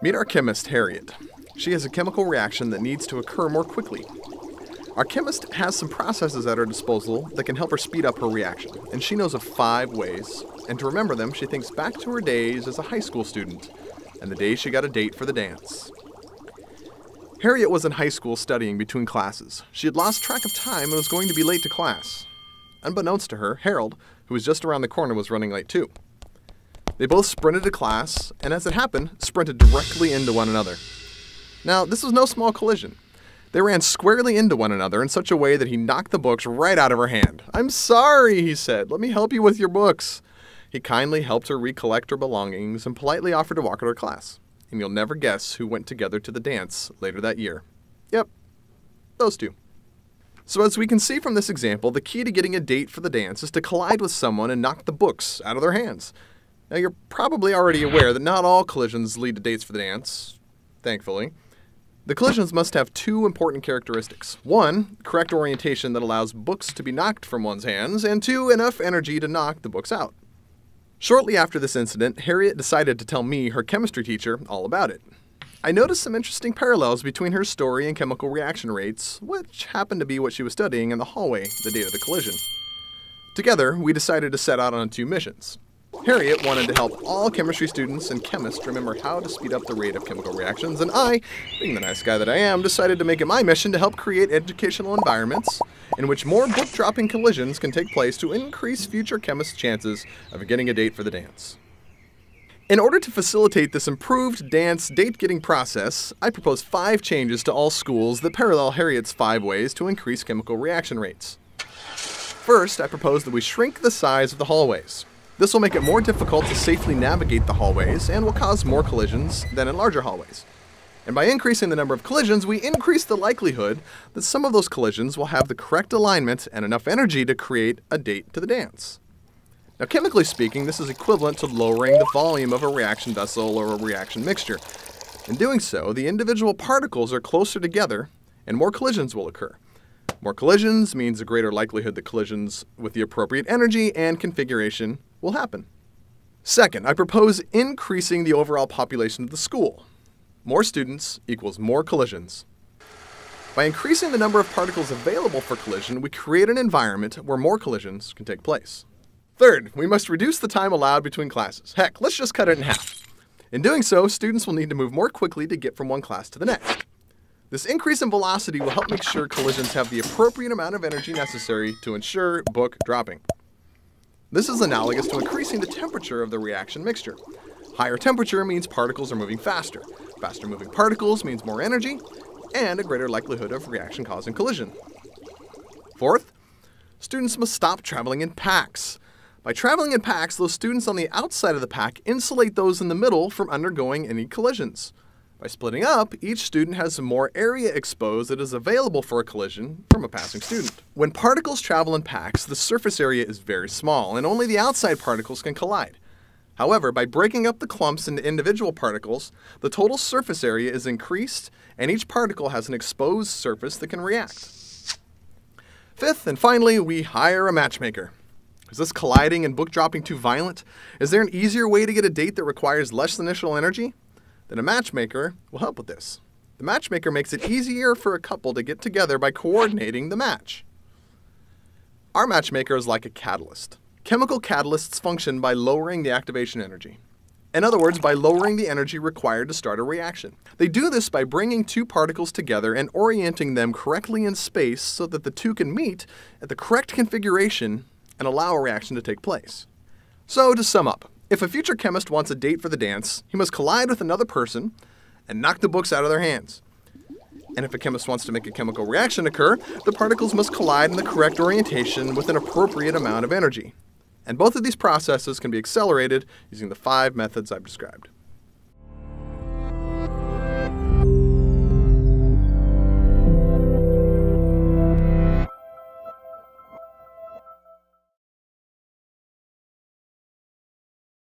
Meet our chemist, Harriet. She has a chemical reaction that needs to occur more quickly. Our chemist has some processes at her disposal that can help her speed up her reaction, and she knows of 5 ways. And to remember them, she thinks back to her days as a high school student, and the day she got a date for the dance. Harriet was in high school studying between classes. She had lost track of time and was going to be late to class. Unbeknownst to her, Harold, who was just around the corner, was running late too. They both sprinted to class, and as it happened, sprinted directly into one another. Now, this was no small collision. They ran squarely into one another in such a way that he knocked the books right out of her hand. "I'm sorry," he said. "Let me help you with your books." He kindly helped her recollect her belongings and politely offered to walk her to class. And you'll never guess who went together to the dance later that year. Yep, those two. So as we can see from this example, the key to getting a date for the dance is to collide with someone and knock the books out of their hands. Now you're probably already aware that not all collisions lead to dates for the dance, thankfully. The collisions must have 2 important characteristics. 1, correct orientation that allows books to be knocked from one's hands, and 2, enough energy to knock the books out. Shortly after this incident, Harriet decided to tell me, her chemistry teacher, all about it. I noticed some interesting parallels between her story and chemical reaction rates, which happened to be what she was studying in the hallway the day of the collision. Together, we decided to set out on 2 missions. Harriet wanted to help all chemistry students and chemists remember how to speed up the rate of chemical reactions, and I, being the nice guy that I am, decided to make it my mission to help create educational environments in which more book-dropping collisions can take place to increase future chemists' chances of getting a date for the dance. In order to facilitate this improved dance date-getting process, I propose 5 changes to all schools that parallel Harriet's 5 ways to increase chemical reaction rates. First, I propose that we shrink the size of the hallways. This will make it more difficult to safely navigate the hallways and will cause more collisions than in larger hallways. And by increasing the number of collisions, we increase the likelihood that some of those collisions will have the correct alignment and enough energy to create a date to the dance. Now, chemically speaking, this is equivalent to lowering the volume of a reaction vessel or a reaction mixture. In doing so, the individual particles are closer together and more collisions will occur. More collisions means a greater likelihood that collisions with the appropriate energy and configuration will happen. Second, I propose increasing the overall population of the school. More students equals more collisions. By increasing the number of particles available for collision, we create an environment where more collisions can take place. Third, we must reduce the time allowed between classes. Heck, let's just cut it in half. In doing so, students will need to move more quickly to get from one class to the next. This increase in velocity will help make sure collisions have the appropriate amount of energy necessary to ensure book dropping. This is analogous to increasing the temperature of the reaction mixture. Higher temperature means particles are moving faster. Faster moving particles means more energy and a greater likelihood of reaction causing collision. Fourth, students must stop traveling in packs. By traveling in packs, those students on the outside of the pack insulate those in the middle from undergoing any collisions. By splitting up, each student has more area exposed that is available for a collision from a passing student. When particles travel in packs, the surface area is very small, and only the outside particles can collide. However, by breaking up the clumps into individual particles, the total surface area is increased, and each particle has an exposed surface that can react. Fifth, and finally, we hire a matchmaker. Is this colliding and book dropping too violent? Is there an easier way to get a date that requires less initial energy? Then a matchmaker will help with this. The matchmaker makes it easier for a couple to get together by coordinating the match. Our matchmaker is like a catalyst. Chemical catalysts function by lowering the activation energy. In other words, by lowering the energy required to start a reaction. They do this by bringing 2 particles together and orienting them correctly in space so that the 2 can meet at the correct configuration and allow a reaction to take place. So to sum up, if a future chemist wants a date for the dance, he must collide with another person and knock the books out of their hands. And if a chemist wants to make a chemical reaction occur, the particles must collide in the correct orientation with an appropriate amount of energy. And both of these processes can be accelerated using the 5 methods I've described.